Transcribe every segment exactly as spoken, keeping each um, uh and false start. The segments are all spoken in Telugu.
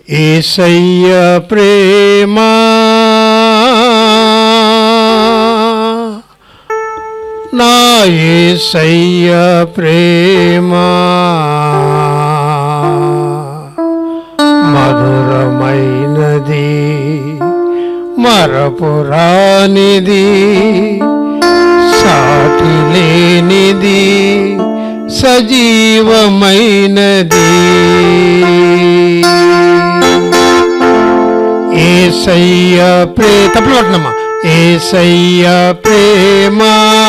యేసయ్య ప్రేమ నా యేసయ్య ప్రేమ మధురమైనది మరపురానిది సాటి లేనిది సజీవమైనది యేసయ్య ప్రే తప్పుడు పట్టినమ్మా యేసయ్య ప్రేమ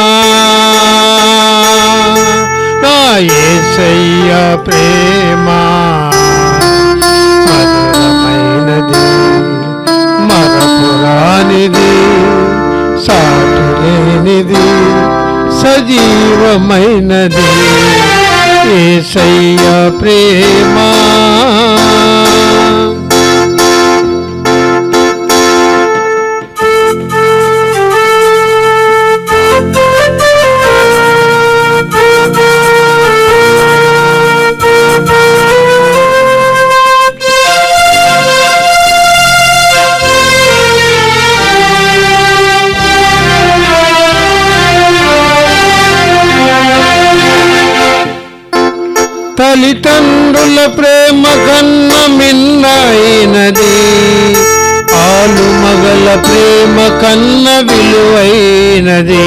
నా యేసయ్య ప్రేమ మధురమైనది మరపురానిది సాటి లేనిది సజీవమైనది యేసయ్య ప్రేమ తల్లిదండ్రుల ప్రేమ కన్న మిన్నైనది ఆలు మగల ప్రేమ కన్న విలువైనది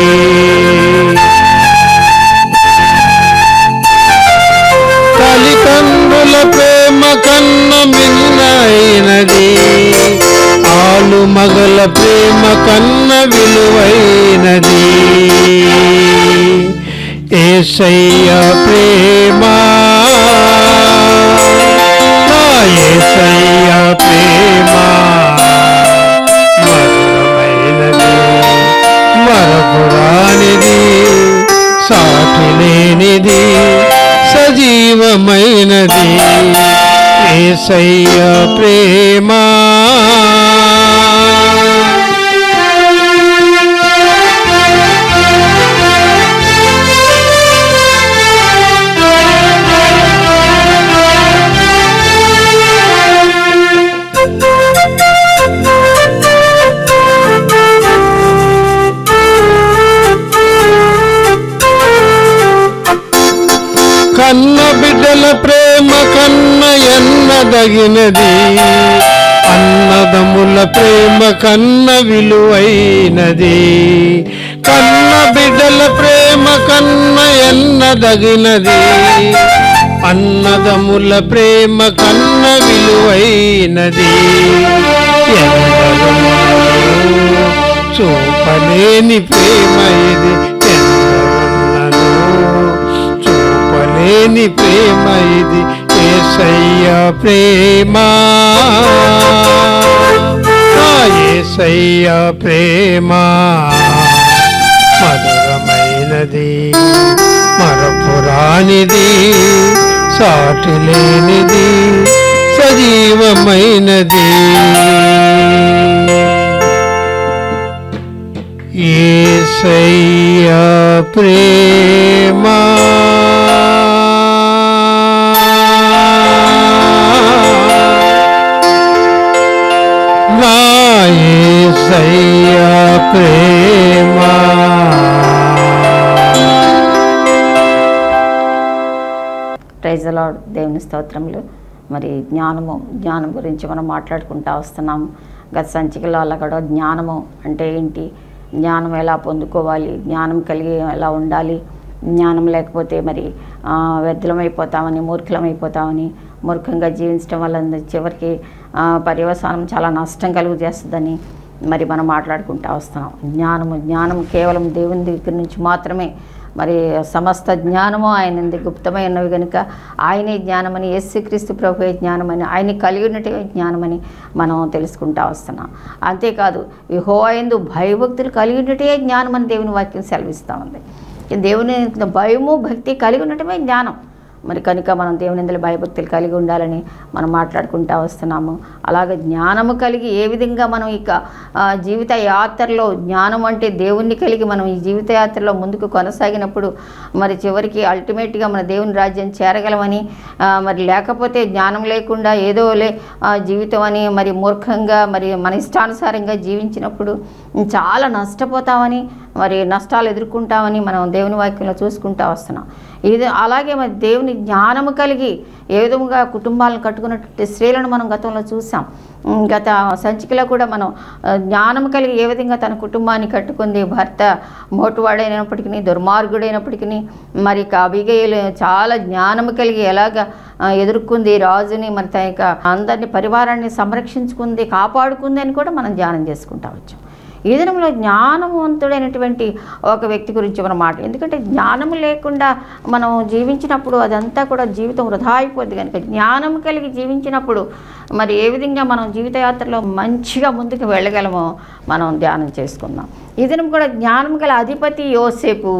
తల్లిదండ్రుల ప్రేమ కన్న మిన్నైనది ఆలు మగల ప్రేమ కన్న విలువైనది యేసయ్య ప్రేమ నా యేసయ్య ప్రేమ మధురమైనది మరపురానిది సాటి లేనిది సజీవమైనది యేసయ్య ప్రేమ కన్న బిడ్డల ప్రేమ కన్న ఎన్నదగినది అన్నదముల ప్రేమ కన్న విలువైనది కన్న బిడ్డల ప్రేమ కన్న ఎన్నదగినది అన్నదముల ప్రేమ కన్న విలువైనది చూపలేని ప్రేమ ఇది లేని ప్రేమ ఇది యేసయ్య ప్రేమ యేసయ్య ప్రేమ మధురమైనది మరపురానిది సాటి లేనిది సజీవమైనది యేసయ్య ప్రేమ నా యేసయ్య ప్రేమ ప్రైజ్ ది లార్డ్. దేవుని స్తోత్రములు. మరి జ్ఞానము జ్ఞానం గురించి మనం మాట్లాడుకుంటూ వస్తున్నాము. గత సంచికలో అలా కూడా జ్ఞానము అంటే ఏంటి, జ్ఞానం ఎలా పొందుకోవాలి, జ్ఞానం కలిగి ఎలా ఉండాలి, జ్ఞానం లేకపోతే మరి వ్యర్థులమైపోతామని మూర్ఖులమైపోతామని మూర్ఖంగా జీవించడం వల్ల చివరికి పర్యవసానం చాలా నష్టం కలుగు చేస్తుందని మరి మనం మాట్లాడుకుంటూ వస్తున్నాం. జ్ఞానము జ్ఞానం కేవలం దేవుని దగ్గర నుంచి మాత్రమే, మరి సమస్త జ్ఞానము ఆయన గుప్తమై ఉన్నవి కనుక ఆయనే జ్ఞానమని, యేసుక్రీస్తు ప్రభువే జ్ఞానమని, ఆయన కలిగి ఉన్నట్టే జ్ఞానమని మనం తెలుసుకుంటూ వస్తున్నాం. అంతేకాదు యెహోవా యందు భయభక్తులు కలిగి ఉన్నట్టే జ్ఞానమని దేవుని వాక్యం సెలవిస్తూ ఉంది. దేవుని భయము భక్తి కలిగి ఉండటమే జ్ఞానం. మరి కనుక మనం దేవుని యందు భయభక్తులు కలిగి ఉండాలని మనం మాట్లాడుకుంటూ వస్తున్నాము. అలాగే జ్ఞానము కలిగి ఏ విధంగా మనం ఇక జీవిత యాత్రలో జ్ఞానం అంటే దేవుణ్ణి కలిగి మనం ఈ జీవిత యాత్రలో ముందుకు కొనసాగినప్పుడు మరి చివరికి అల్టిమేట్గా మన దేవుని రాజ్యం చేరగలమని, మరి లేకపోతే జ్ఞానం లేకుండా ఏదో లే జీవితం అని మరి మూర్ఖంగా మరి మన ఇష్టానుసారంగా జీవించినప్పుడు చాలా నష్టపోతామని, మరి నష్టాలు ఎదుర్కొంటామని మనం దేవుని వాక్యంలో చూసుకుంటూ వస్తున్నాం. ఇది అలాగే మరి దేవుని జ్ఞానము కలిగి ఏ విధంగా కుటుంబాలను కట్టుకున్నటువంటి స్త్రీలను మనం గతంలో చూసాం. గత సంచికలో కూడా మనం జ్ఞానం కలిగి ఏ విధంగా తన కుటుంబాన్ని కట్టుకుంది, భర్త మోటువాడైనప్పటికీ దుర్మార్గుడైనప్పటికీ మరి అబిగయీలు చాలా జ్ఞానము కలిగి ఎలాగ ఎదుర్కొంది రాజుని, మరి తన యొక్క అందరినీ పరివారాన్ని సంరక్షించుకుంది, కాపాడుకుంది అని కూడా మనం ధ్యానం చేసుకుంటా వచ్చాం. ఈ దినంలో జ్ఞానవంతుడైనటువంటి ఒక వ్యక్తి గురించి మనం మాట, ఎందుకంటే జ్ఞానం లేకుండా మనం జీవించినప్పుడు అదంతా కూడా జీవితం వృధా అయిపోద్ది. కనుక జ్ఞానం కలిగి జీవించినప్పుడు మరి ఏ విధంగా మనం జీవితయాత్రలో మంచిగా ముందుకు వెళ్ళగలమో మనం ధ్యానం చేసుకుందాం. ఈ దినం కూడా జ్ఞానం గల అధిపతి యోసేపు.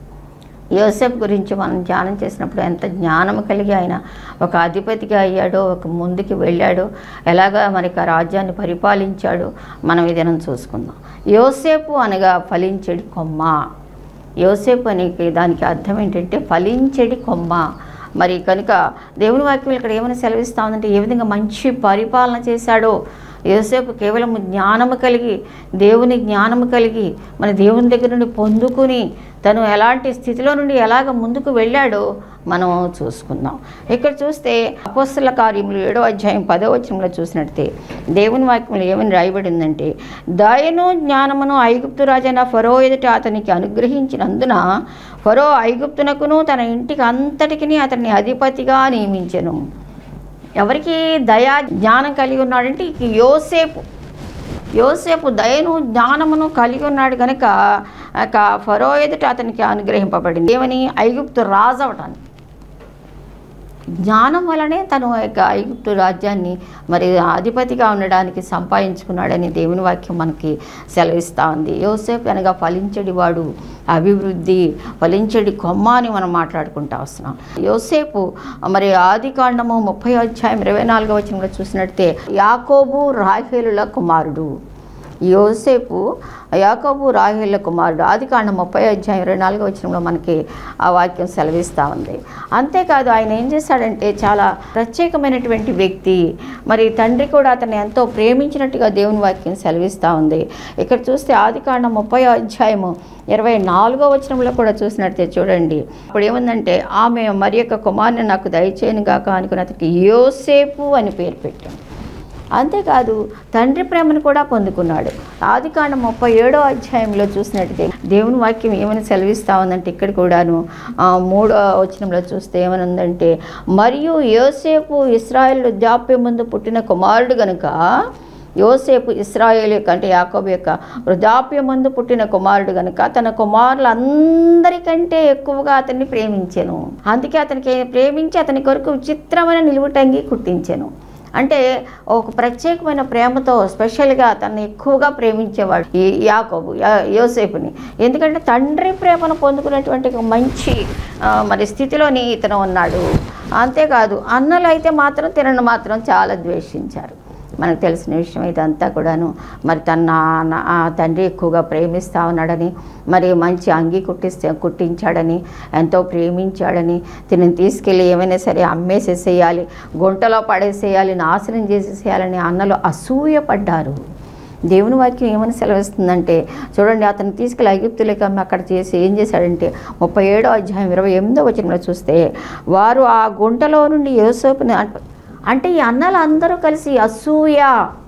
యోసేపు గురించి మనం ధ్యానం చేసినప్పుడు ఎంత జ్ఞానం కలిగి ఆయన ఒక అధిపతిగా అయ్యాడో, ఒక ముందుకు వెళ్ళాడో, ఎలాగా మరి ఆ రాజ్యాన్ని పరిపాలించాడో మనం ఏదైనా చూసుకుందాం. యోసేపు అనగా ఫలించెడి కొమ్మ. యోసేపు అనే దానికి అర్థం ఏంటంటే ఫలించెడి కొమ్మ. మరి కనుక దేవుని వాక్యం ఇక్కడ ఏమైనా సెలవిస్తూ ఉందంటే ఏ విధంగా మంచి పరిపాలన చేశాడో. యోసేపు కేవలం జ్ఞానము కలిగి, దేవుని జ్ఞానము కలిగి మన దేవుని దగ్గర నుండి పొందుకుని తను ఎలాంటి స్థితిలో నుండి ఎలాగ ముందుకు వెళ్ళాడో మనం చూసుకుందాం. ఇక్కడ చూస్తే అపోస్తల కార్యములు ఏడో అధ్యాయం పదో వచనంలో చూసినట్టే దేవుని వాక్యంలో ఏమని రాయబడిందంటే, దయను జ్ఞానమును ఐగుప్తు రాజైన ఫరో ఎదుట అతనికి అనుగ్రహించినందున ఫరో ఐగుప్తునకును తన ఇంటికి అంతటికి అతన్ని అధిపతిగా నియమించెను. ఎవరికి దయా జ్ఞానం కలిగి ఉన్నాడంటే యోసేపు. యోసేపు దయను జ్ఞానమును కలిగి ఉన్నాడు కనుక ఫరో ఎదుట అతనికి అనుగ్రహింపబడింది. ఏమని? ఐగుప్తు రాజు అవటానికి. జ్ఞానం వలనే తను యొక్క ఐగుప్తు రాజ్యాన్ని మరి అధిపతిగా ఉండడానికి సంపాదించుకున్నాడని దేవుని వాక్యం మనకి సెలవిస్తూ ఉంది. యోసేపు అనగా ఫలించడి వాడు, అభివృద్ధి, ఫలించడి కొమ్మ అని మనం మాట్లాడుకుంటూ వస్తున్నాం. యోసేపు మరి ఆది కాండము ముప్పై అధ్యాయం ఇరవై నాలుగో వచనంలో చూసినట్టే యాకోబు రాహేలుల కుమారుడు. యోసేపు యాకోబు రాహేళ్ల కుమారుడు. ఆది కాండం ముప్పై అధ్యాయం ఇరవై నాలుగో వచనంలో మనకి ఆ వాక్యం సెలవిస్తూ ఉంది. అంతేకాదు ఆయన ఏం చేశాడంటే చాలా ప్రత్యేకమైనటువంటి వ్యక్తి. మరి తండ్రి కూడా అతన్ని ఎంతో ప్రేమించినట్టుగా దేవుని వాక్యం సెలవిస్తూ ఉంది. ఇక్కడ చూస్తే ఆది కాండం ముప్పై అధ్యాయము ఇరవై నాలుగో వచనంలో కూడా చూసినట్టే చూడండి. అప్పుడు ఏముందంటే, ఆమె మరి యొక్క కుమారుని నాకు దయచేయను గాక అనుకుని అతనికి యోసేపు అని పేరు పెట్టాను. అంతేకాదు తండ్రి ప్రేమను కూడా పొందుకున్నాడు. ఆది కాండం ముప్పై ఏడో అధ్యాయంలో చూసినట్టే దేవుని వాక్యం ఏమని సెలవిస్తూ ఉందంటే ఇక్కడ కూడాను మూడో వచనంలో చూస్తే ఏమని ఉందంటే, మరియు యోసేపు ఇశ్రాయేలు వృద్ధాప్యం ముందు పుట్టిన కుమారుడు గనుక, యోసేపు ఇశ్రాయేలు యొక్క అంటే యాకోబు యొక్క వృద్ధాప్యం ముందు పుట్టిన కుమారుడు కనుక తన కుమారులందరికంటే ఎక్కువగా అతన్ని ప్రేమించెను. అందుకే అతనికి ప్రేమించి అతని కొరకు విచిత్రమైన నిలువుటంగి కుట్టించెను. అంటే ఒక ప్రత్యేకమైన ప్రేమతో స్పెషల్గా తను ఎక్కువగా ప్రేమించేవాడు ఈ యాకోబు యోసేపుని. ఎందుకంటే తండ్రి ప్రేమను పొందుకునేటువంటి ఒక మంచి మరి స్థితిలోని ఇతను ఉన్నాడు. అంతేకాదు అన్నలు అయితే మాత్రం తినను మాత్రం చాలా ద్వేషించారు. మనకు తెలిసిన విషయం ఇదంతా కూడాను. మరి తన తండ్రి ఎక్కువగా ప్రేమిస్తూ ఉన్నాడని, మరి మంచి అంగి కుట్టిస్తే కుట్టించాడని, ఎంతో ప్రేమించాడని, తిని తీసుకెళ్ళి ఏమైనా సరే అమ్మేసేసేయాలి, గుంటలో పడేసేయాలి, నాశనం చేసేసేయాలని అన్నలు అసూయపడ్డారు. దేవుని వాక్యం ఏమని సెలవిస్తుందంటే చూడండి, అతను తీసుకెళ్ళి ఐగుప్తులకి అమ్మి అక్కడ చేసి ఏం చేశాడంటే ముప్పై ఏడో అధ్యాయం ఇరవై ఎనిమిదో వచనంలో చూస్తే, వారు ఆ గుంటలో నుండి యోసేపుని అంటే ఈ అన్నలు అందరూ కలిసి అసూయ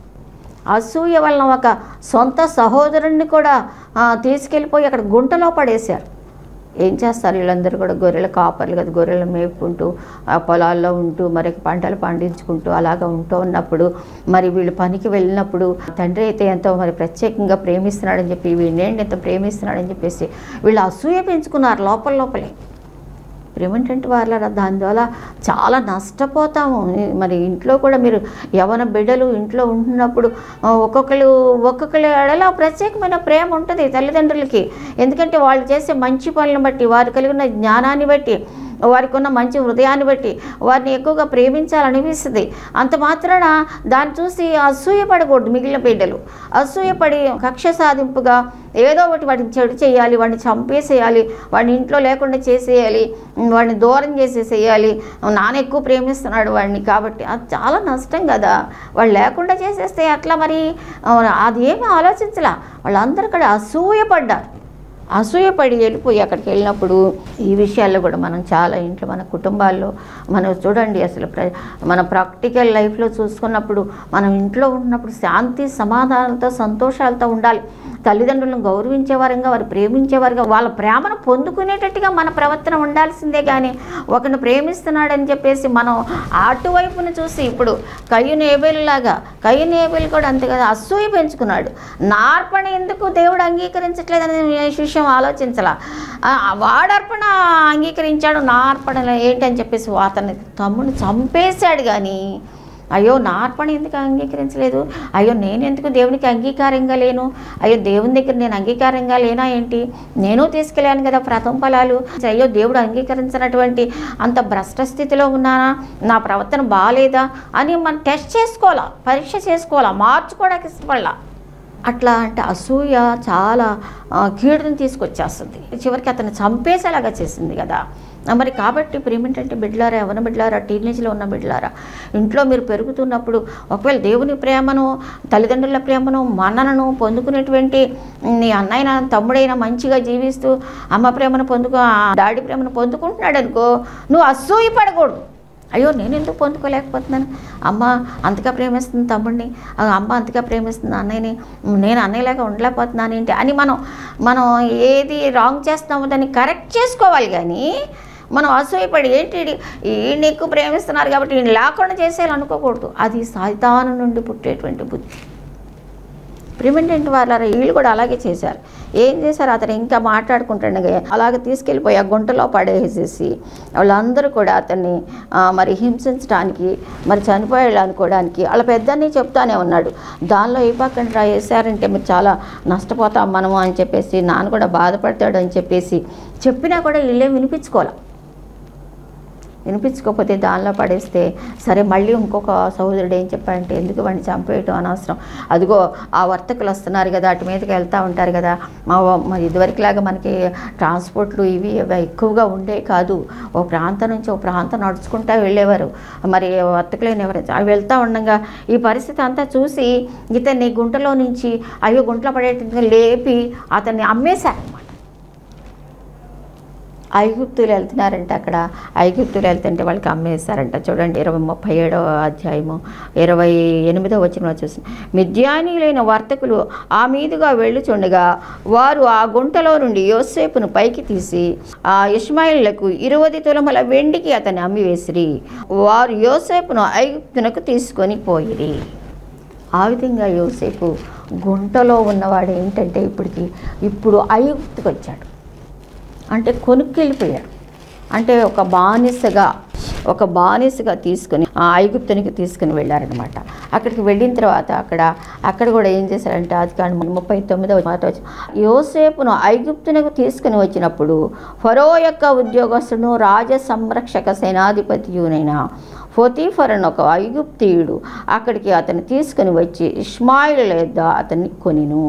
అసూయ వలన ఒక సొంత సహోదరుణ్ణి కూడా తీసుకెళ్ళిపోయి అక్కడ గుంటలో పడేశారు. ఏం చేస్తారు వీళ్ళందరూ కూడా? గొర్రెల కాపర్లు కదా, గొర్రెలు మేపుకుంటూ ఆ పొలాల్లో ఉంటూ మరి పంటలు పండించుకుంటూ అలాగా ఉంటూ ఉన్నప్పుడు మరి వీళ్ళు పనికి వెళ్ళినప్పుడు తండ్రి అయితే ఎంతో మరి ప్రత్యేకంగా ప్రేమిస్తున్నాడని చెప్పి వీళ్ళేంటి ఎంత ప్రేమిస్తున్నాడని చెప్పేసి వీళ్ళు అసూయ పెంచుకున్నారు లోపల లోపలే. ప్రేమేంటంటే వాళ్ళ దానివల్ల చాలా నష్టపోతాము. మరి ఇంట్లో కూడా మీరు యవన బిడ్డలు ఇంట్లో ఉంటున్నప్పుడు ఒక్కొక్కరు ఒక్కొక్కరు ఎడలా ప్రత్యేకమైన ప్రేమ ఉంటుంది తల్లిదండ్రులకి. ఎందుకంటే వాళ్ళు చేసే మంచి పనులను బట్టి, వారు కలిగిన జ్ఞానాన్ని బట్టి, వారికి ఉన్న మంచి హృదయాన్ని బట్టి వారిని ఎక్కువగా ప్రేమించాలనిపిస్తుంది. అంత మాత్రాన దాన్ని చూసి అసూయపడకూడదు. మిగిలిన బిడ్డలు అసూయపడి కక్ష సాధింపుగా ఏదో ఒకటి వాటిని చెడు చేయాలి, వాడిని చంపేసేయాలి, వాడిని ఇంట్లో లేకుండా చేసేయాలి, వాడిని దూరం చేసేసేయాలి, నాన్న ఎక్కువ ప్రేమిస్తున్నాడు వాడిని కాబట్టి అది చాలా నష్టం కదా. వాళ్ళు లేకుండా చేసేస్తే అట్లా మరి అది ఏమీ ఆలోచించలా. వాళ్ళందరూ కూడా అసూయపడ్డారు. అసూయపడి వెళ్ళిపోయి అక్కడికి వెళ్ళినప్పుడు ఈ విషయాల్లో కూడా మనం చాలా ఇంట్లో మన కుటుంబాల్లో మనం చూడండి, అసలు ప్ర మన ప్రాక్టికల్ లైఫ్లో చూసుకున్నప్పుడు మనం ఇంట్లో ఉన్నప్పుడు శాంతి సమాధానంతో సంతోషాలతో ఉండాలి. తల్లిదండ్రులను గౌరవించేవారంగా, వారు ప్రేమించేవారుగా, వాళ్ళ ప్రేమను పొందుకునేటట్టుగా మన ప్రవర్తన ఉండాల్సిందే. కానీ ఒకరిని ప్రేమిస్తున్నాడని చెప్పేసి మనం అటువైపును చూసి ఇప్పుడు కయ్యూను ఏబేలులాగా కయ్యూను ఏబేలు కూడా అంతే కదా, అసూయ పెంచుకున్నాడు. నార్పణ ఎందుకు దేవుడు అంగీకరించట్లేదని విషయం ఆలోచించాల. వాడర్పణ అంగీకరించాడు, నా అర్పణ ఏంటని చెప్పేసి అతన్ని తమ్ముడిని చంపేశాడు. కానీ అయ్యో నా అర్పణ ఎందుకు అంగీకరించలేదు, అయ్యో నేను ఎందుకు దేవునికి అంగీకారంగా లేను, అయ్యో దేవుని దగ్గర నేను అంగీకారంగా లేనా ఏంటి, నేను తీసుకెళ్ళాను కదా ప్రథమ ఫలాలు, అయ్యో దేవుడు అంగీకరించినటువంటి అంత భ్రష్ట స్థితిలో ఉన్నానా, నా ప్రవర్తన బాగాలేదా అని మనం టెస్ట్ చేసుకోవాలా, పరీక్ష చేసుకోవాలా, మార్చుకోవడానికి ఇష్టపడాల. అట్లా అంటే అసూయ చాలా కీడుని తీసుకొచ్చేస్తుంది, చివరికి అతను చంపేసేలాగా చేసింది కదా. మరి కాబట్టి ఇప్పుడు ఏమిటంటే బిడ్డలారా, యవ్వన బిడ్డలారా, టీనేజ్లో ఉన్న బిడ్డలారా, ఇంట్లో మీరు పెరుగుతున్నప్పుడు ఒకవేళ దేవుని ప్రేమను, తల్లిదండ్రుల ప్రేమను, మన్ననను పొందుకునేటువంటి నీ అన్నయ్య తమ్ముడైనా మంచిగా జీవిస్తూ అమ్మ ప్రేమను పొందుకు డాడీ ప్రేమను పొందుకుంటున్నాడు అనుకో, నువ్వు అసూయపడకూడదు. అయ్యో నేను ఎందుకు పొందుకోలేకపోతున్నాను, అమ్మ అంతగా ప్రేమిస్తుంది తమ్ముడిని, అమ్మ అంతగా ప్రేమిస్తుంది అన్నయ్యని, నేను అన్నయ్యలాగా ఉండలేకపోతున్నాను ఏంటి అని మనం మనం ఏది రాంగ్ చేస్తామో దాన్ని కరెక్ట్ చేసుకోవాలి. కానీ మనం అసూయపడి ఏంటి ఈయన ఎక్కువ ప్రేమిస్తున్నారు కాబట్టి ఈయన లేకుండా చేసేయాలనుకోకూడదు. అది సైతాను నుండి పుట్టేటువంటి బుద్ధి. ప్రిమెంటెంట్ వాళ్ళ వీళ్ళు కూడా అలాగే చేశారు. ఏం చేశారు, అతను ఇంకా మాట్లాడుకుంటుండగా అలాగే తీసుకెళ్ళిపోయి ఆ గుంటలో పడేసేసి వాళ్ళందరూ కూడా అతన్ని మరి హింసించడానికి, మరి చనిపోయాడు అనుకోవడానికి వాళ్ళ పెద్దని చెప్తానే ఉన్నాడు. దానిలో ఏ పక్కన రా వేసారంటే మీరు చాలా నష్టపోతాం మనము అని చెప్పేసి, నాన్న కూడా బాధపడతాడు అని చెప్పేసి చెప్పినా కూడా వీళ్ళే వినిపించుకోవాలి. వినిపించుకోకపోతే దానిలో పడేస్తే సరే మళ్ళీ ఇంకొక సహోదరుడు ఏం చెప్పాడంటే ఎందుకు వాడిని చంపేయటం అనవసరం, అదిగో ఆ వర్తకులు వస్తున్నారు కదా, అటు మీదకి వెళ్తూ ఉంటారు కదా, మా మరి ఇదివరకులాగా మనకి ట్రాన్స్పోర్ట్లు ఇవి ఎక్కువగా ఉండే కాదు, ఓ ప్రాంతం నుంచి ఓ ప్రాంతం నడుచుకుంటూ వెళ్ళేవారు, మరి వర్తకులైన ఎవరు అవి వెళ్తూ ఉండగా ఈ పరిస్థితి అంతా చూసి ఇతన్ని గుంటలో నుంచి అయ్యో గుంటలో పడేట్టుగా లేపి అతన్ని అమ్మేశారు. ఐగుప్తులు వెళ్తున్నారంట, అక్కడ ఐగుప్తులు వెళ్తుంటే వాళ్ళకి అమ్మేశారంట. చూడండి ఇరవై ముప్పై ఏడవ అధ్యాయము ఇరవై ఎనిమిదవ వచనంలో చూసి, మిద్యానీయులైన వర్తకులు ఆ మీదుగా వెళ్ళుచుండగా వారు ఆ గుంటలో నుండి యోసేపును పైకి తీసి ఆ ఇష్మాయిలకు ఇరవై తులముల వెండికి అతన్ని అమ్మివేసిరి. వారు యోసేపును ఐగుప్తునకు తీసుకొని పోయిరి. ఆ విధంగా యోసేపు గుంటలో ఉన్నవాడు ఏంటంటే ఇప్పటికి ఇప్పుడు ఐగుప్తుకు వచ్చాడు, అంటే కొనుక్కెళ్ళిపోయాడు. అంటే ఒక బానిసగా ఒక బానిసగా తీసుకుని ఆ ఐగుప్తునికి తీసుకుని వెళ్ళారనమాట. అక్కడికి వెళ్ళిన తర్వాత అక్కడ అక్కడ కూడా ఏం చేశారంటే అది కానీ ముప్పై తొమ్మిదవ మాట వచ్చి, యోసేపును ఐగుప్తునికి తీసుకుని వచ్చినప్పుడు ఫరో యొక్క ఉద్యోగస్తును రాజ సంరక్షక సేనాధిపతియునైన పోతీఫరను ఒక ఐగుప్తీయుడు అక్కడికి అతన్ని తీసుకుని వచ్చి ఇష్మాయిల యొద్ద అతన్ని కొనిను.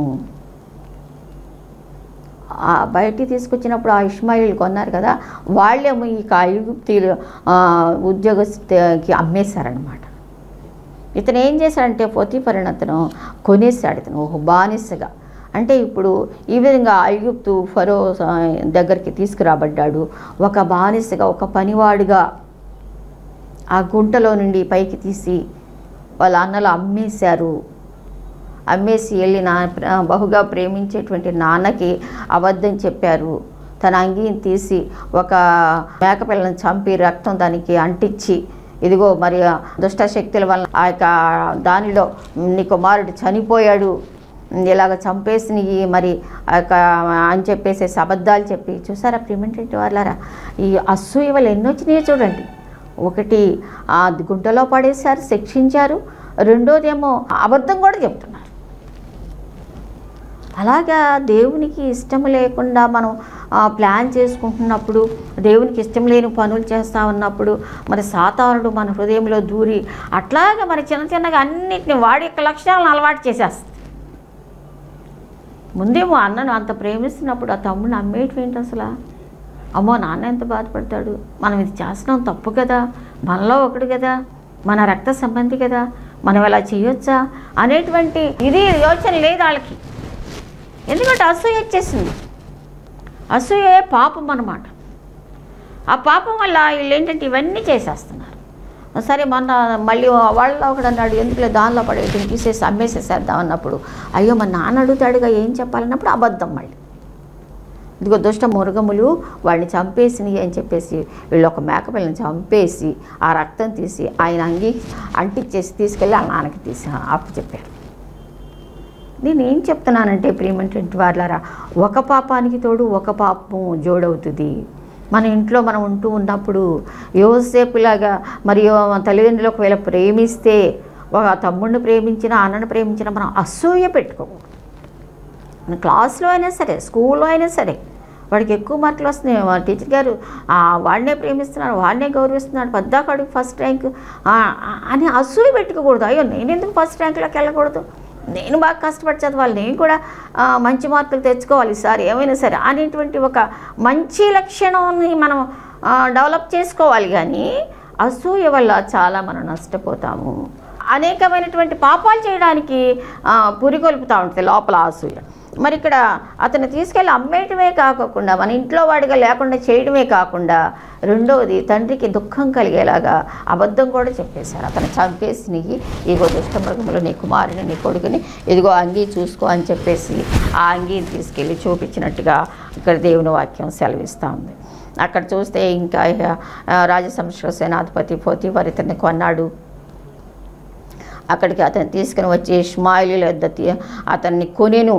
బయటికి తీసుకొచ్చినప్పుడు ఆ ఇష్మాయిల్ కొన్నారు కదా, వాళ్ళేమో ఈ ఐగుప్తీయులు ఉద్యోగస్తుకి అమ్మేశారనమాట. ఇతను ఏం చేశాడంటే పోతీఫరను అతను కొనేశాడు, ఇతను ఒక బానిసగా. అంటే ఇప్పుడు ఈ విధంగా ఐగుప్తు ఫరో దగ్గరికి తీసుకురాబడ్డాడు, ఒక బానిసగా, ఒక పనివాడిగా ఆ గుంటలో నుండి పైకి తీసి వాళ్ళ అన్నలు అమ్మేశారు. అమ్మేసి వెళ్ళి నా బహుగా ప్రేమించేటువంటి నాన్నకి అబద్ధం చెప్పారు. తన అంగీని తీసి ఒక మేకపిల్లని చంపి రక్తం దానికి అంటించి, ఇదిగో మరి దుష్ట శక్తుల వల్ల ఆ యొక్క దానిలో నీ కుమారుడు చనిపోయాడు, ఇలాగ చంపేసి మరి ఆ యొక్క అని చెప్పేసి అబద్ధాలు చెప్పి, చూసారా ప్రిమెంటెంట్ వాళ్ళారా, ఈ అసూయ వల్ల ఎన్ని వచ్చినాయో చూడండి. ఒకటి ఆ గుంటలో పడేశారు, శిక్షించారు, రెండోదేమో అబద్ధం కూడా చెప్తున్నారు. అలాగా దేవునికి ఇష్టం లేకుండా మనం ప్లాన్ చేసుకుంటున్నప్పుడు, దేవునికి ఇష్టం లేని పనులు చేస్తూ ఉన్నప్పుడు మరి సాతానుడు మన హృదయంలో దూరి అట్లాగే మరి చిన్న చిన్నగా అన్నిటిని వాడి యొక్క లక్షణాలను అలవాటు చేసేస్తుంది. ముందేమో అన్నను అంత ప్రేమిస్తున్నప్పుడు ఆ తమ్ముడిని అమ్మేయటం ఏంటి అసలు? అమ్మో నాన్న ఎంత బాధపడతాడు, మనం ఇది చేస్తున్నాం తప్పు కదా, మనలో ఒకడు కదా, మన రక్త సంబంధి కదా, మనం ఎలా చేయొచ్చా అనేటువంటి ఇది యోచన లేదు వాళ్ళకి. ఎందుకంటే అసూయ వచ్చేసింది. అసూయ పాపం అన్నమాట. ఆ పాపం వల్ల వీళ్ళు ఏంటంటే ఇవన్నీ చేసేస్తున్నారు. సరే మొన్న మళ్ళీ వాళ్ళ ఒకడు అన్నాడు, ఎందుకులే దానిలో పడేటి తీసేసి అమ్మేసేసేద్దాం అన్నప్పుడు, అయ్యో మా నాన్న అడుగుతాడుగా ఏం చెప్పాలన్నప్పుడు అబద్ధం. మళ్ళీ ఇదిగో దుష్ట మురుగములు వాడిని చంపేసినాయి అని చెప్పేసి వీళ్ళు ఒక మేకపిల్లని చంపేసి ఆ రక్తం తీసి ఆయన అంగి అంటించేసి తీసుకెళ్ళి ఆ నాన్నకి తీసి అప్పు చెప్పారు. నేను ఏం చెప్తున్నానంటే ప్రియమైనటువంటి వాళ్ళారా, ఒక పాపానికి తోడు ఒక పాపం జోడవుతుంది. మన ఇంట్లో మనం ఉంటూ ఉన్నప్పుడు యోసేపులాగా మరి తల్లిదండ్రులు ఒకవేళ ప్రేమిస్తే, ఒక తమ్ముడిని ప్రేమించిన అన్నను ప్రేమించిన మనం అసూయ పెట్టుకోకూడదు. మన క్లాస్లో అయినా సరే, స్కూల్లో అయినా సరే, వాడికి ఎక్కువ మార్కులు వస్తున్నాయి, మా టీచర్ గారు వాడినే ప్రేమిస్తున్నాడు, వాడినే గౌరవిస్తున్నాడు, పద్దాకాడికి ఫస్ట్ ర్యాంక్ అని అసూయ పెట్టుకోకూడదు. అయ్యో నేను ఎందుకు ఫస్ట్ ర్యాంక్లోకి వెళ్ళకూడదు, నేను బాగా కష్టపడి చదవాలి, నేను కూడా మంచి మార్కులు తెచ్చుకోవాలి ఈసారి ఏమైనా సరే అనేటువంటి ఒక మంచి లక్షణాన్ని మనం డెవలప్ చేసుకోవాలి. కానీ అసూయ వల్ల చాలా మనం నష్టపోతాము. అనేకమైనటువంటి పాపాలు చేయడానికి పురికొల్పుతూ ఉంటుంది లోపల అసూయ. మరి ఇక్కడ అతను తీసుకెళ్ళి అమ్మేయటమే కాకుండా మన ఇంట్లో వాడిగా లేకుండా చేయడమే కాకుండా రెండవది తండ్రికి దుఃఖం కలిగేలాగా అబద్ధం కూడా చెప్పేశారు. అతను చంపేసి నీకు ఇగో దుష్టమృగములు నీ కుమారుని నీ కొడుకుని ఇదిగో అంగీ చూసుకో అని చెప్పేసి ఆ అంగీని తీసుకెళ్ళి చూపించినట్టుగా ఇక్కడ దేవుని వాక్యం సెలవిస్తూ ఉంది. అక్కడ చూస్తే ఇంకా రాజసంస్కృత సేనాధిపతి పోతీఫర్ ఇతన్ని కొన్నాడు. అక్కడికి అతను తీసుకుని వచ్చి ఇష్మాయిలీల యొద్ద అతన్ని కొనెను.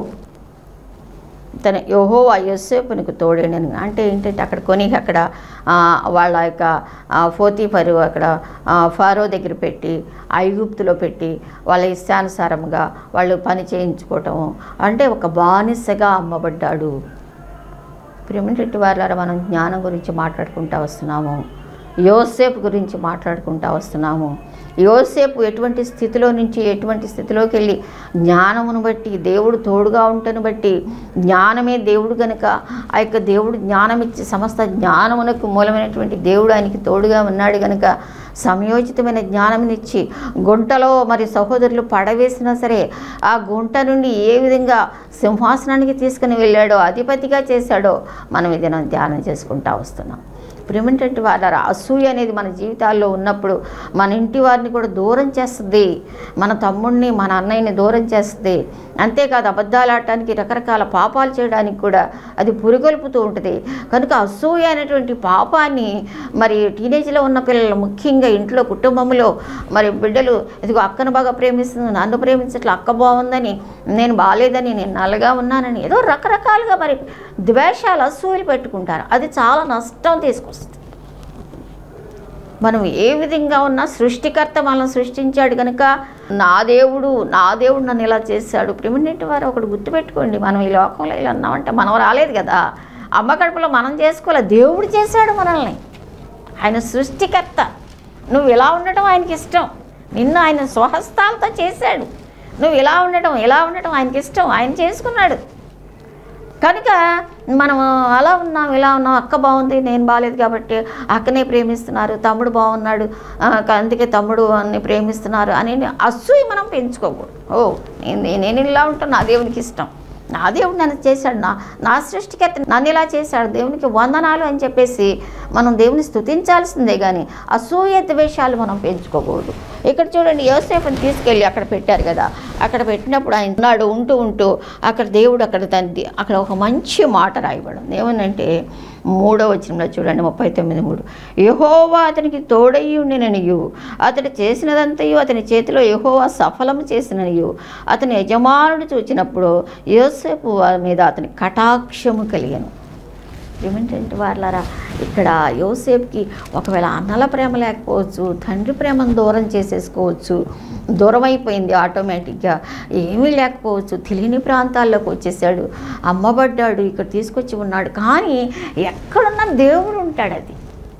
తన యెహోవా యోసేపునికి తోడేనని అంటే ఏంటంటే అక్కడ కొని అక్కడ వాళ్ళ యొక్క పోతీఫరు అక్కడ ఫారో దగ్గర పెట్టి ఐగుప్తులో పెట్టి వాళ్ళ ఇష్టానుసారంగా వాళ్ళు పని చేయించుకోవటం అంటే ఒక బానిసగా అమ్మబడ్డాడు. ప్రియమైనటువంటి వారులారా, మనం జ్ఞానం గురించి మాట్లాడుకుంటూ వస్తున్నాము, యోసేపు గురించి మాట్లాడుకుంటూ వస్తున్నాము. యోసేపు ఎటువంటి స్థితిలో నుంచి ఎటువంటి స్థితిలోకి వెళ్ళి జ్ఞానమును బట్టి దేవుడు తోడుగా ఉంటను బట్టి జ్ఞానమే దేవుడు కనుక ఆ యొక్క దేవుడు జ్ఞానం ఇచ్చి సమస్త జ్ఞానమునకు మూలమైనటువంటి దేవుడు ఆయనకి తోడుగా ఉన్నాడు కనుక సమయోచితమైన జ్ఞానమునిచ్చి గుంటలో మరి సహోదరులు పడవేసినా సరే ఆ గుంట నుండి ఏ విధంగా సింహాసనానికి తీసుకుని వెళ్ళాడో అధిపతిగా చేశాడో మనం ఇది ధ్యానం చేసుకుంటూ వస్తున్నాం. ప్రియమైనటువంటి వారు అసూయ అనేది మన జీవితాల్లో ఉన్నప్పుడు మన ఇంటి వారిని కూడా దూరం చేస్తుంది, మన తమ్ముడిని మన అన్నయ్యని దూరం చేస్తుంది. అంతేకాదు అబద్ధాలు ఆడటానికి రకరకాల పాపాలు చేయడానికి కూడా అది పురిగొల్పుతూ ఉంటుంది. కనుక అసూయ అనేటువంటి పాపాన్ని మరి టీనేజ్లో ఉన్న పిల్లలు ముఖ్యంగా ఇంట్లో కుటుంబంలో మరి బిడ్డలు ఇదిగో అక్కను బాగా ప్రేమిస్తుంది, నన్ను ప్రేమించట్లే, అక్క బాగుందని, నేను బాగాలేదని, నేను నల్లగా ఉన్నానని ఏదో రకరకాలుగా మరి ద్వేషాలు అసూయలు పెట్టుకుంటారు. అది చాలా నష్టం తీసుకొస్తుంది. మనం ఏ విధంగా ఉన్నా సృష్టికర్త మనల్ని సృష్టించాడు కనుక నా దేవుడు నా దేవుడు నన్ను ఇలా చేశాడు. ప్రియమైనటువంటి వారు ఒకటి గుర్తుపెట్టుకోండి, మనం ఈ లోకంలో ఇలా ఉన్నామంటే మనం రాలేదు కదా, అమ్మ కడుపులో మనం చేసుకోలే, దేవుడు చేశాడు మనల్ని. ఆయన సృష్టికర్త. నువ్వు ఇలా ఉండటం ఆయనకి ఇష్టం, నిన్ను ఆయన స్వహస్తాలతో చేశాడు. నువ్వు ఇలా ఉండటం ఇలా ఉండటం ఆయనకి ఇష్టం, ఆయన చేసుకున్నాడు. కనుక మనం అలా ఉన్నాం ఇలా ఉన్నాం, అక్క బాగుంది నేను బాగాలేదు కాబట్టి అక్కనే ప్రేమిస్తున్నారు, తమ్ముడు బాగున్నాడు అందుకే తమ్ముడు అన్ని ప్రేమిస్తున్నారు అని అసూయ మనం పెంచుకోకూడదు. ఓ నేను నేను ఇలా ఉంటాను, నా దేవునికి ఇష్టం, నా దేవుడు నన్ను చేశాడు, నా నా సృష్టికర్త నన్ను ఇలా చేశాడు, దేవునికి వందనాలు అని చెప్పేసి మనం దేవుని స్తుతించాల్సిందే కానీ అసూయ ద్వేషాలు మనం పెంచుకోకూడదు. ఇక్కడ చూడండి, యోసేపుని తీసుకెళ్ళి అక్కడ పెట్టారు కదా, అక్కడ పెట్టినప్పుడు ఆయన నాడు ఉంటూ ఉంటూ అక్కడ దేవుడు అక్కడ తండ్రి అక్కడ ఒక మంచి మాట రాయబడింది. ఏమనంటే మూడో వచనంలో చూడండి, ముప్పై తొమ్మిది మూడు యెహోవా అతనికి తోడయి ఉండిననియు అతడు చేసినదంతయు అతని చేతిలో యెహోవా సఫలము చేసిననియు అతని యజమానుడు చూచినప్పుడు యోసేపు మీద అతని కటాక్షము కలిగను. ఏమిటంటే వాళ్ళారా, ఇక్కడ యోసేపుకి ఒకవేళ అన్నల ప్రేమ లేకపోవచ్చు, తండ్రి ప్రేమను దూరం చేసేసుకోవచ్చు, దూరం అయిపోయింది ఆటోమేటిక్గా, ఏమీ లేకపోవచ్చు, తెలియని ప్రాంతాల్లోకి వచ్చేసాడు, అమ్మబడ్డాడు, ఇక్కడ తీసుకొచ్చి ఉన్నాడు. కానీ ఎక్కడున్నా దేవుడు ఉంటాడు. అది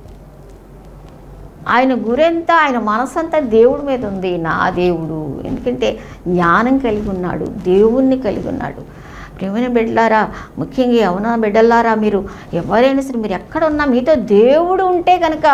ఆయన గురంతా, ఆయన మనసంతా దేవుడి మీద ఉంది. నా దేవుడు, ఎందుకంటే జ్ఞానం కలిగి ఉన్నాడు, దేవుణ్ణి కలిగి ఉన్నాడు. ప్రియమైన బిడ్డలారా, ముఖ్యంగా యవన బిడ్డలారా, మీరు ఎవరైనా సరే మీరు ఎక్కడున్నా మీతో దేవుడు ఉంటే కనుక,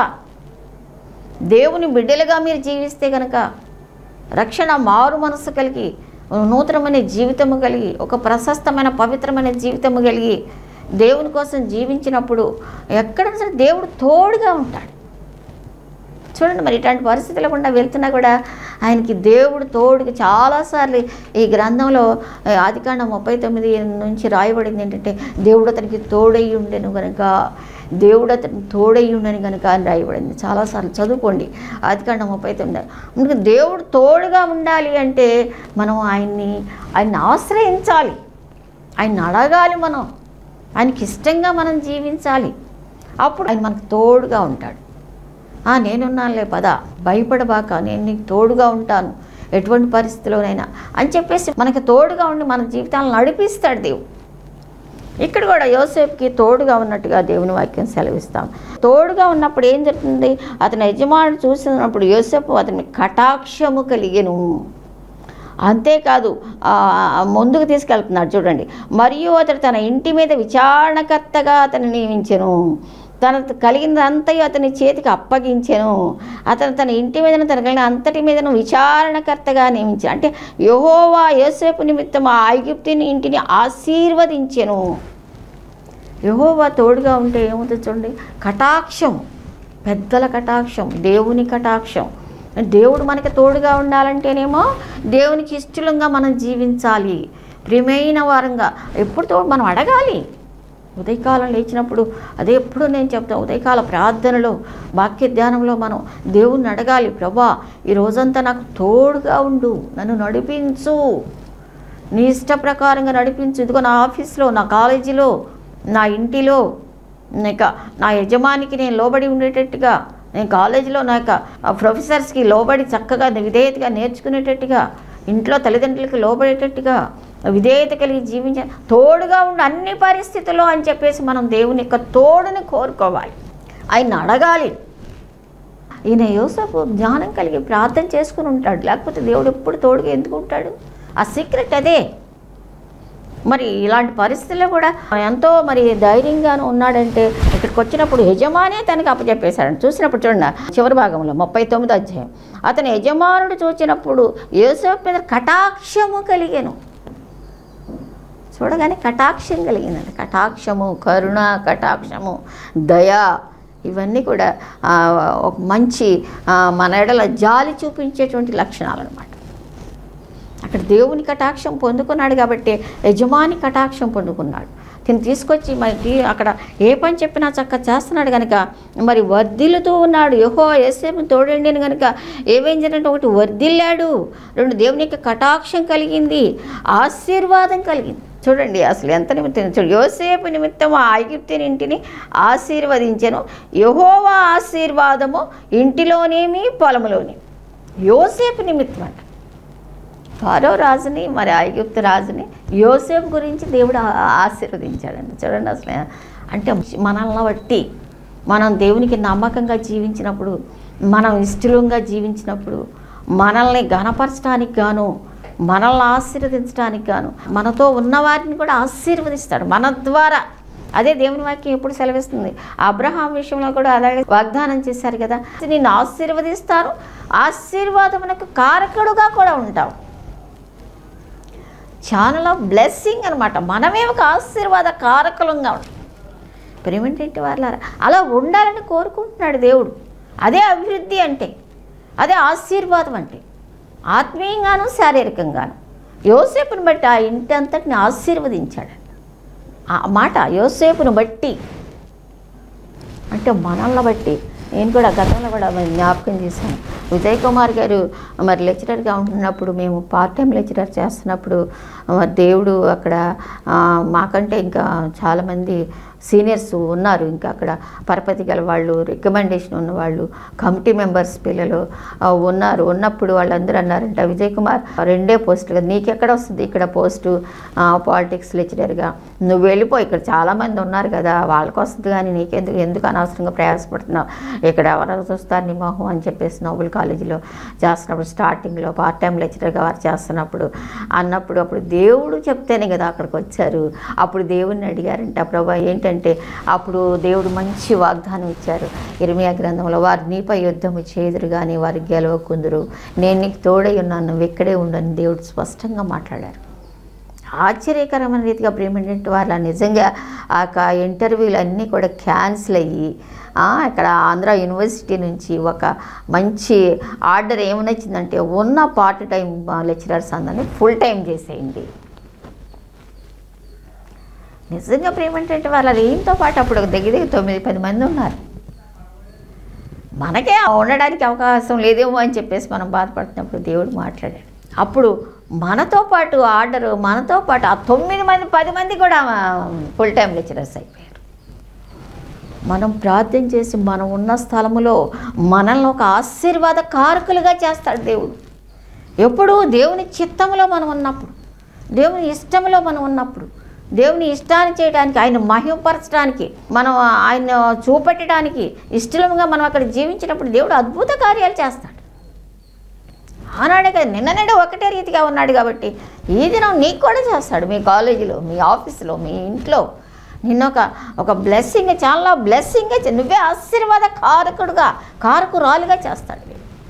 దేవుని బిడ్డలుగా మీరు జీవిస్తే కనుక, రక్షణ మారు మనసు కలిగి, నూతనమైన జీవితము కలిగి, ఒక ప్రశస్తమైన పవిత్రమైన జీవితము కలిగి దేవుని కోసం జీవించినప్పుడు ఎక్కడైనా సరే దేవుడు తోడుగా ఉంటాడు. చూడండి, మరి ఇట్లాంటి పరిస్థితులు గుండా వెళ్తున్నా కూడా ఆయనకి దేవుడు తోడుగా చాలాసార్లు ఈ గ్రంథంలో ఆదికాండం ముప్పై తొమ్మిది నుంచి రాయబడింది ఏంటంటే, దేవుడు అతనికి తోడయి ఉండెను కనుక, దేవుడు అతనికి తోడయి ఉండని కనుక అని రాయబడింది. చాలాసార్లు చదువుకోండి ఆదికాండం ముప్పై తొమ్మిది. అందుకే దేవుడు తోడుగా ఉండాలి అంటే మనం ఆయన్ని ఆయన్ని ఆశ్రయించాలి, ఆయన్ని అడగాలి, మనం ఆయనకి ఇష్టంగా మనం జీవించాలి. అప్పుడు ఆయన మనకు తోడుగా ఉంటాడు. నేనున్నానులే పద, భయపడబాక, నేను నీకు తోడుగా ఉంటాను ఎటువంటి పరిస్థితిలోనైనా అని చెప్పేసి మనకి తోడుగా ఉండి మన జీవితాలను నడిపిస్తాడు దేవుడు. ఇక్కడ కూడా యోసేపుకి తోడుగా ఉన్నట్టుగా దేవుని వాక్యం సెలవిస్తాం. తోడుగా ఉన్నప్పుడు ఏం జరుగుతుంది, అతని యజమానుడు చూసినప్పుడు యోసేపు అతని కటాక్షము కలిగెను. అంతేకాదు, ముందుకు తీసుకెళ్తున్నాడు చూడండి. మరియు అతడు తన ఇంటి మీద విచారణకర్తగా అతన్ని నియమించెను, తన కలిగినంతయు అతని చేతికి అప్పగించెను. అతను తన ఇంటి మీద తన కలిగిన అంతటి మీదను విచారణకర్తగా నియమించాను. అంటే యెహోవా యోసేపు నిమిత్తం ఆ ఐగుప్తుని ఇంటిని ఆశీర్వదించెను. యెహోవా తోడుగా ఉంటే ఏమవుతుంది చూడండి, కటాక్షం, పెద్దల కటాక్షం, దేవుని కటాక్షం. దేవుడు మనకి తోడుగా ఉండాలంటేనేమో దేవునికి ఇష్టంగా మనం జీవించాలి, ప్రియమైన వారంగా. ఎప్పుడు తోడు మనం అడగాలి. ఉదయకాలం లేచినప్పుడు అదే ఎప్పుడు నేను చెప్తాను, ఉదయకాల ప్రార్థనలో, వాక్య ధ్యానంలో మనం దేవుణ్ణి అడగాలి, ప్రభా ఈ రోజంతా నాకు తోడుగా ఉండు, నన్ను నడిపించు, నీ ఇష్ట ప్రకారంగా నడిపించు. ఇదిగో నా ఆఫీస్లో, నా కాలేజీలో, నా ఇంటిలో, ఇక నా యజమానికి నేను లోబడి ఉండేటట్టుగా, నేను కాలేజీలో నా యొక్క ప్రొఫెసర్స్కి లోబడి చక్కగా విధేయతగా నేర్చుకునేటట్టుగా, ఇంట్లో తల్లిదండ్రులకి లోబడేటట్టుగా విధేయత కలిగి జీవించ తోడుగా ఉండి అన్ని పరిస్థితుల్లో అని చెప్పేసి మనం దేవుని యొక్క తోడుని కోరుకోవాలి, ఆయన అడగాలి. ఈయన యోసేపు జ్ఞానం కలిగి ప్రార్థన చేసుకుని ఉంటాడు, లేకపోతే దేవుడు ఎప్పుడు తోడుగా ఎందుకు ఉంటాడు? ఆ సీక్రెట్ అదే. మరి ఇలాంటి పరిస్థితుల్లో కూడా ఎంతో మరి ధైర్యంగాను ఉన్నాడంటే, ఇక్కడికి వచ్చినప్పుడు యజమానే తనకి అప్పచెప్పేశాడు. చూసినప్పుడు చూడండి చివరి భాగంలో ముప్పై తొమ్మిది అధ్యాయం, అతని యజమానుడు చూచినప్పుడు యోసేపు మీద కటాక్షము కలిగెను. చూడగానే కటాక్షం కలిగిందండి. కటాక్షము, కరుణ, కటాక్షము, దయ, ఇవన్నీ కూడా ఒక మంచి మన ఎడల జాలి చూపించేటువంటి లక్షణాలు అన్నమాట. అక్కడ దేవుని కటాక్షం పొందుకున్నాడు కాబట్టి యజమాని కటాక్షం పొందుకున్నాడు. తిని తీసుకొచ్చి మరి అక్కడ ఏ పని చెప్పినా చక్కగా చేస్తున్నాడు కనుక మరి వర్ధిల్లుతూ ఉన్నాడు. యెహోవా యోసేపును తోడండిని కనుక ఏమేం జరిగిందంటే, ఒకటి వర్ధిల్లాడు, రెండు దేవుని యొక్క కటాక్షం కలిగింది, ఆశీర్వాదం కలిగింది. చూడండి అసలు ఎంత నిమిత్తం, చూడు యోసేపు నిమిత్తం ఆ ఐగుప్తుని ఇంటిని ఆశీర్వదించెను. యెహోవా ఆశీర్వాదము ఇంటిలోనేమి పొలములోని. యోసేపు నిమిత్తం అంట. ఫరో రాజుని మరి ఐగుప్తు రాజుని యోసేపు గురించి దేవుడు ఆశీర్వదించాడండి. చూడండి అసలు అంటే మనల్ని బట్టి మనం దేవునికి నమ్మకంగా జీవించినప్పుడు, మనం ఇష్టంగా జీవించినప్పుడు, మనల్ని ఘనపరచడానికి గాను, మనల్ని ఆశీర్వదించడానికి గాను, మనతో ఉన్నవారిని కూడా ఆశీర్వదిస్తాడు మన ద్వారా. అదే దేవుని వాక్యం ఎప్పుడు సెలవిస్తుంది. అబ్రహాం విషయంలో కూడా అలాగే వాగ్దానం చేశారు కదా, నిన్ను ఆశీర్వదిస్తాను, ఆశీర్వాదమునకు కారకుడుగా కూడా ఉంటావు. చాలా బ్లెస్సింగ్ అనమాట. మనమే ఒక ఆశీర్వాద కారకులంగా ఉంటాం. ప్రేమేంటి వాళ్ళ అలా ఉండాలని కోరుకుంటున్నాడు దేవుడు. అదే అభివృద్ధి అంటే, అదే ఆశీర్వాదం అంటే, ఆత్మీయంగాను శారీరకంగాను. యోసేపును బట్టి ఆ ఇంటి అంతటిని ఆశీర్వదించాడు. ఆ మాట యోసేపును బట్టి అంటే మనల్ని బట్టి. నేను కూడా గతంలో కూడా జ్ఞాపకం చేశాను. ఉదయ్ కుమార్ గారు మరి లెక్చరర్గా ఉంటున్నప్పుడు, మేము పార్ట్ టైం లెక్చరర్ చేస్తున్నప్పుడు మరి దేవుడు అక్కడ మాకంటే ఇంకా చాలామంది సీనియర్స్ ఉన్నారు, ఇంకా అక్కడ పరపతి గల వాళ్ళు, రికమెండేషన్ ఉన్నవాళ్ళు, కమిటీ మెంబర్స్ పిల్లలు ఉన్నారు. ఉన్నప్పుడు వాళ్ళందరూ అన్నారంట, విజయ్ కుమార్ రెండే పోస్టులు కదా, నీకెక్కడ వస్తుంది ఇక్కడ పోస్టు పాలిటిక్స్ లెక్చరర్గా, నువ్వు వెళ్ళిపో, ఇక్కడ చాలామంది ఉన్నారు కదా వాళ్ళకి వస్తుంది కానీ నీకెందుకు ఎందుకు అనవసరంగా ప్రయాసపడుతున్నావు, ఇక్కడ ఎవరు చూస్తారు నీ మొహం అని చెప్పేసి నోబెల్ కాలేజీలో చేస్తున్నప్పుడు స్టార్టింగ్లో పార్ట్ టైం లెక్చరర్గా వారు చేస్తున్నప్పుడు అన్నప్పుడు అప్పుడు దేవుడు చెప్తేనే కదా అక్కడికి వచ్చారు. అప్పుడు దేవుడిని అడిగారంట, ప్రభా ఏంటంటే అప్పుడు దేవుడు మంచి వాగ్దానం ఇచ్చారు ఇర్మీయా గ్రంథంలో, వారు నీపై యుద్ధము చేదురు కానీ వారు గెలవకుందురు, నేను నీకు తోడై ఉన్నాను, నువ్వు ఇక్కడే ఉండని దేవుడు స్పష్టంగా మాట్లాడారు. ఆశ్చర్యకరమైన రీతిగా ప్రేమేంటంటే వాళ్ళ నిజంగా ఆ ఇంటర్వ్యూలు అన్నీ కూడా క్యాన్సిల్ అయ్యి ఇక్కడ ఆంధ్ర యూనివర్సిటీ నుంచి ఒక మంచి ఆర్డర్ ఏమనొచ్చిందంటే ఉన్న పార్ట్ టైం లెక్చరర్స్ అందరినీ ఫుల్ టైం చేసేయండి. నిజంగా ప్రేమేంటంటే వాళ్ళ ఏంతో పాటు అప్పుడు దగ్గర దగ్గర తొమ్మిది పది మంది ఉన్నారు. మనకే ఉండడానికి అవకాశం లేదేమో అని చెప్పేసి మనం బాధపడుతున్నప్పుడు దేవుడు మాట్లాడాడు. అప్పుడు మనతో పాటు ఆర్డరు మనతో పాటు ఆ తొమ్మిది మంది పది మంది కూడా ఫుల్ టైం లెక్చరర్స్ అయిపోయారు. మనం ప్రార్థన చేసి మనం ఉన్న స్థలములో మనల్ని ఒక ఆశీర్వాద కారకులుగా చేస్తాడు దేవుడు. ఎప్పుడు దేవుని చిత్తంలో మనం ఉన్నప్పుడు, దేవుని ఇష్టంలో మనం ఉన్నప్పుడు, దేవుని ఇష్టాన్ని చేయడానికి, ఆయన మహిమపరచడానికి, మనం ఆయన చూపెట్టడానికి ఇష్టంగా మనం అక్కడ జీవించినప్పుడు దేవుడు అద్భుత కార్యాలు చేస్తాడు. ఆనాడే కదా నిన్ననేడే ఒకటే రీతిగా ఉన్నాడు కాబట్టి ఈ దినం నీకు కూడా చేస్తాడు. మీ కాలేజీలో, మీ ఆఫీసులో, మీ ఇంట్లో నిన్న ఒక ఒక బ్లెస్సింగ్, చాలా బ్లెస్సింగ్గా నువ్వే ఆశీర్వాద కారకుడుగా కారకురాలుగా చేస్తాడు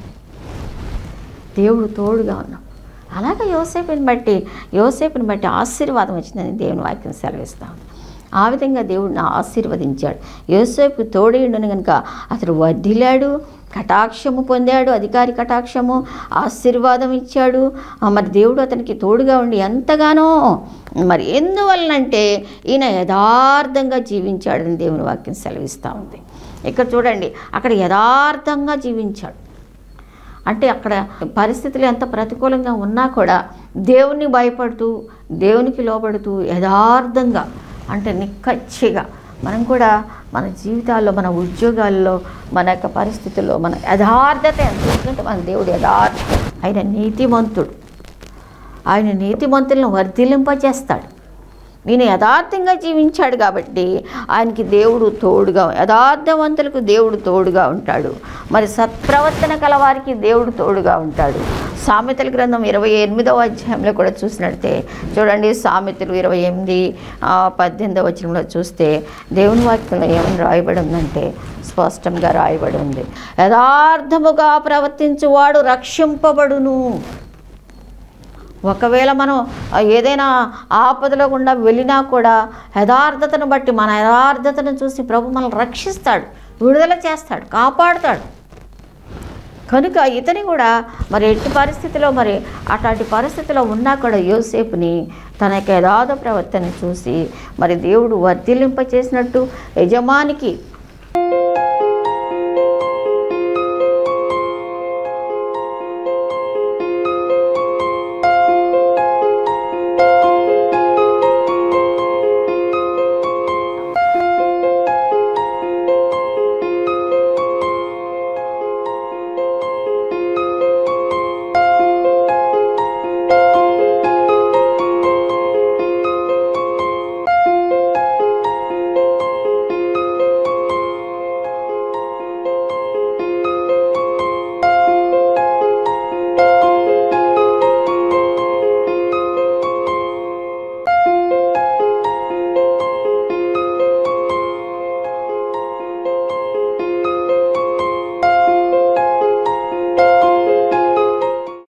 దేవుడు తోడుగా ఉన్నాం. అలాగే యోసేపుని బట్టి యోసేపుని బట్టి ఆశీర్వాదం వచ్చిందని దేవుని వాక్యం సెలవిస్తాం. ఆ విధంగా దేవుడిని ఆశీర్వదించాడు. యోసేపు తోడేయుడని కనుక అతడు వర్ధిల్లాడు, కటాక్షము పొందాడు, అధికారి కటాక్షము, ఆశీర్వాదం ఇచ్చాడు. మరి దేవుడు అతనికి తోడుగా ఉండి ఎంతగానో మరి ఎందువలనంటే ఈయన యథార్థంగా జీవించాడని దేవుని వాక్యం సెలవిస్తూ ఉంది. ఇక్కడ చూడండి, అక్కడ యథార్థంగా జీవించాడు అంటే అక్కడ పరిస్థితులు ఎంత ప్రతికూలంగా ఉన్నా కూడా దేవుణ్ణి భయపడుతూ, దేవునికి లోబడుతూ యథార్థంగా అంటే నిక్కచ్చిగా మనం కూడా మన జీవితాల్లో, మన ఉద్యోగాల్లో, మన యొక్క పరిస్థితుల్లో మన యథార్థత ఎంత, ఎందుకంటే మన దేవుడు యథార్థ, ఆయన నీతిమంతుడు, ఆయన నీతిమంతులను వర్ధిల్లింపజేస్తాడు. ఈయన యథార్థంగా జీవించాడు కాబట్టి ఆయనకి దేవుడు తోడుగా, యథార్థవంతులకు దేవుడు తోడుగా ఉంటాడు. మరి సత్ప్రవర్తన కలవారికి దేవుడు తోడుగా ఉంటాడు. సామెతల గ్రంథం ఇరవై ఎనిమిదవ అధ్యాయంలో కూడా చూసినట్టే చూడండి, సామెతలు ఇరవై ఎనిమిది పద్దెనిమిదవ వచనంలో చూస్తే దేవుని వాక్యంలో ఏమని రాయబడి ఉందంటే స్పష్టంగా రాయబడి ఉంది, యథార్థముగా ప్రవర్తించువాడు రక్షింపబడును. ఒకవేళ మనం ఏదైనా ఆపదలో గుండా వెళ్ళినా కూడా యథార్థతను బట్టి, మన యథార్థతను చూసి ప్రభు మనల్ని రక్షిస్తాడు, విడుదల చేస్తాడు, కాపాడుతాడు. కనుక ఇతని కూడా మరి ఎట్టి పరిస్థితిలో, మరి అట్లాంటి పరిస్థితిలో ఉన్నా కూడా యోసేపుని తన యొక్క యథార్థ ప్రవర్తన చూసి మరి దేవుడు వర్ధిల్లింప చేసినట్టు, యజమానికి